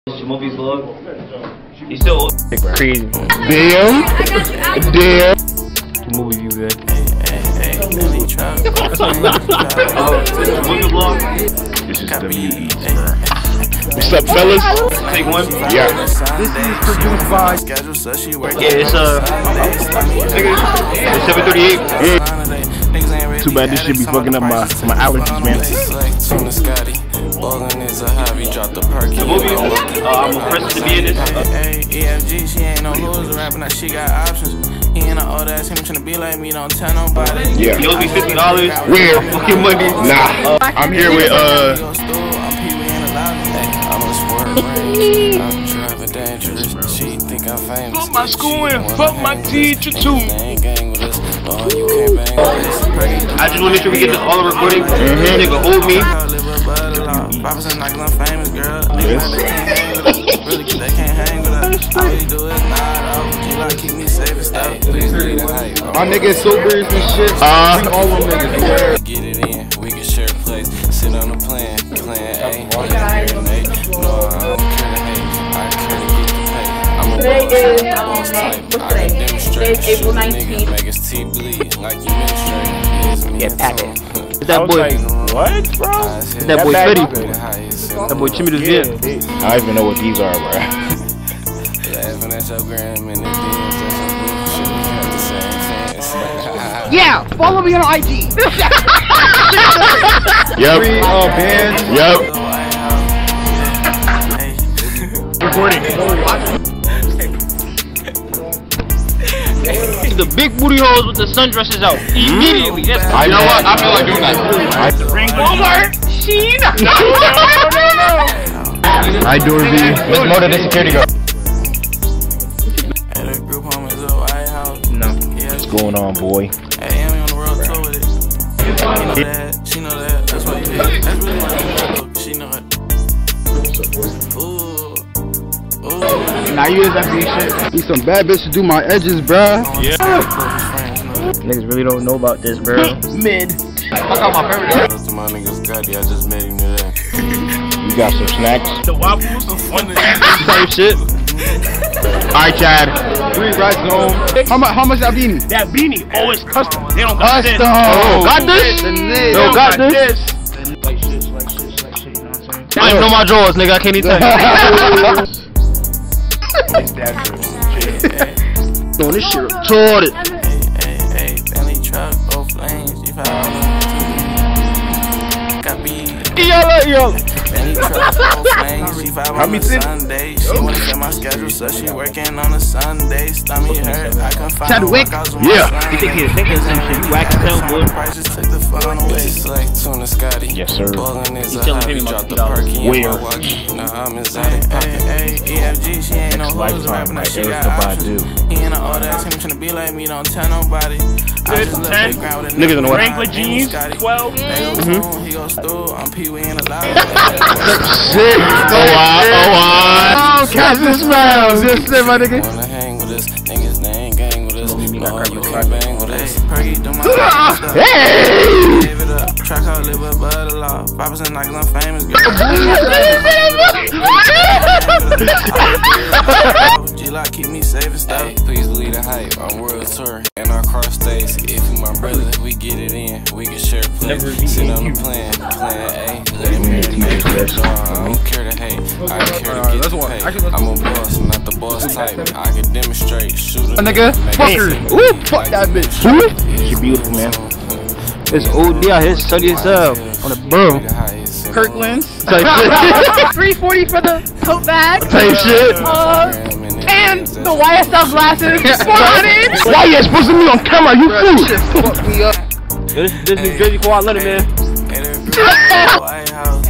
Shimobi's vlog. He's still old. Crazy. Damn. Damn. Movie view good. Movie vlog. This is WE. What's up, fellas? Take one. Yeah. This is produced by. Yeah, it's 738. Yeah. Too bad this shit be fucking up my allergies, man. The movie, I'm a person to be in this. EFG, she ain't no loser rapping that she got options. He ain't no old ass, him tryna be like me, don't tell nobody. Yeah. He owes me $50. Where? Fucking money. Nah. I'm here with I'm driving dangerous. She think I'm famous. fuck my school and fuck my teacher too. I just want to make sure we get this all recording. Nigga, hold me. Yes. They can't hang with us. All we do is nod off. Keep me safe and stuff. My niggas sober and shit. All them niggas. Get it in, we can share a place. Sit on the plan A. No, I don't care to hate. I care to get the pay. I'm a Today is boss type. what's I can today? demonstrate. Today's April Shoot a 19th. nigga, make his teeth bleed like you menstruate. Yeah, pack it. That boy, What, bro? that boy bad Fetty. bitch. That boy Chimmy the Vid. I don't even know what these are, bro. Laughing at your gram and the DMs. Shit, we got the same fans. Yeah, follow me on IG. Yep. Yep. Recording. The big booty holes with the sundresses out. Immediately. Yes. You know what? I feel like doing that. Walmart. Sheen. I do it, Miss Motor, the security guard. At a group home is a White House. No. What's going on, boy? Hey, Amy on the world tour with it. You know that. She know that. That's why you hit. That's really what you do. She know it. Ooh. Now you is that shit. Need some bad bitch to do my edges, bruh. Niggas really don't know about this, bro. Mid. I got my favorite. To my niggas Gotti, I just met him today. You got some snacks? The waffles. Same shit. Alright, Chad. 3 rides home. How much that beanie? That beanie always custom. They don't got this. Oh, Got this? They don't got this? Like shit, you know what I'm saying? I don't know my drawers, nigga. I can't even tell you. Doing this shit retarded. Hey, Bentley truck, both lanes. You follow got me. Bentley truck, both lanes. She vibe on a Sunday. She wanna get my schedule, so she working on a Sunday. Stomach hurt, I can find Chad Wick. Yeah. You think he's thinking some shit? You whack as hell, boy. Prices took the phone away. It's like Tuna Scotty. Yes, sir. Ballin' is You a telling hobby. him Drop the about perky in Where? my walkie. Nah, I'm exotic. Hey, EFG, she ain't no hoes rapping that she got options. He ain't no old ass, him tryna be like me, don't tell nobody. I just left the ground with a Niggas in the Wrangler Wrangler jeans, 12. They go boom, he goes through, I'm Pee-wee in a lot. Shit. Oh, Oh, catch the smiles. Just say, my nigga. Wanna hang with us, niggas they ain't gang with us. No, you can't bang with us. Perky do my stuff. Hey! Give it up, track out, live with butter law. 5% like I'm famous, girl. G-Lock keep me safe and stuff. Hey, please believe the hype. I'm world tour and our car stays. If you my brother, we get it in. We can share a place. Sit on the plan A. Let him hear it. I don't care to hate. I care to get the pay. I'm a boss, not the boss type. I can demonstrate. Shoot a Nigga, fuck her. Ooh, fuck that bitch. She beautiful, man. It's OD out here, sunny as hell. On the bro. Kirkland. Type shit. 340 for the tote bag. Type shit. And the YSL glasses. 400. Why you supposed to be on camera? You fool! Fuck me up. Yo, this New Jersey for our letter, man. White House.